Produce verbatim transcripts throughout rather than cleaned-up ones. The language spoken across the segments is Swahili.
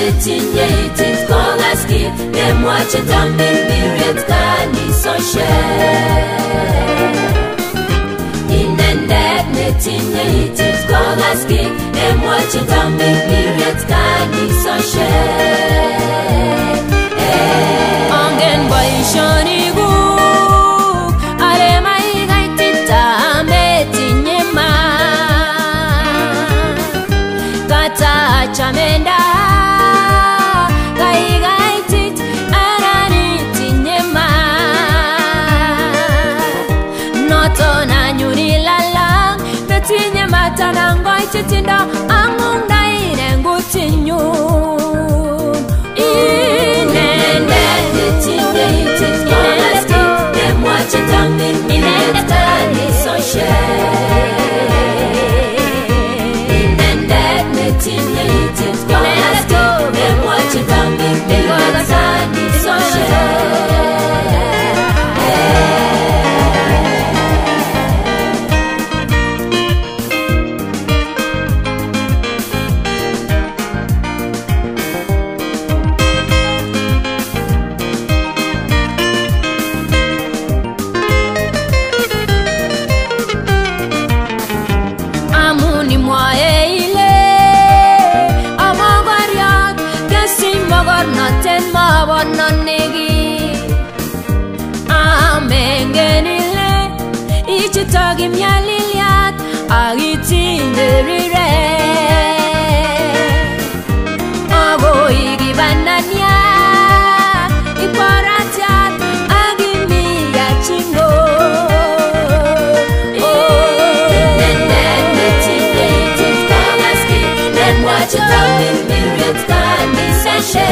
Netinye Itit Kokas kit nemwache tambin biret kanisoshe. Inendet Netinye Itit Kokas kit nemwache tambin biret kanisoshe. Ongen boishoni guk ale maigaitita metinye ma kata chamenda gaigaitit anani tinye ma noto na nyuri lalang netinye mata nangoititinda angung daine ngutinyu. Inendet Netinye Itit Kokas kit nemwache tambin biret kanisoshe. Inendet Netinye Itit Kokas kit nemwache tambin biret kanisoshe. Ichitagi myaliliat agitinderire Abo igibanania iparatiat agimiya chingo. Inendet Netinye Itit Kokas kit nemwache tambin biret kanisoshe.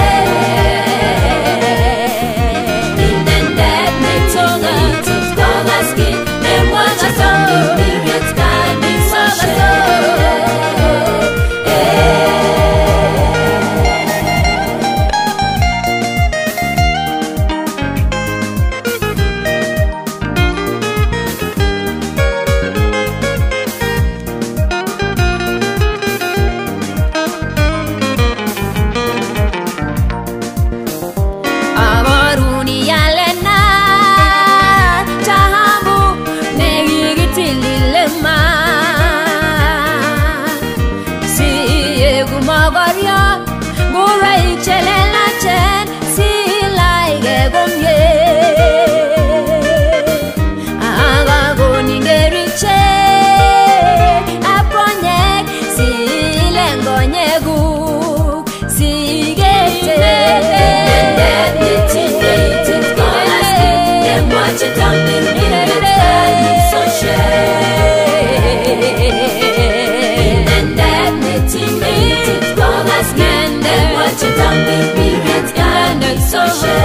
Inendet Netinye Itit Kokas kit nemwache tambin biret kanisoshe. Abaruni yalena tahabu negigitililema siye gumagarya gurai chelela chen silaige gomye aga goningeriche aponyek silengonyegu sigete. Netinye Itit Kokas kit nemwache tambin biret kanisoshe. Inendet Netinye Itit Kokas kit nemwache tambin biret kanisoshe.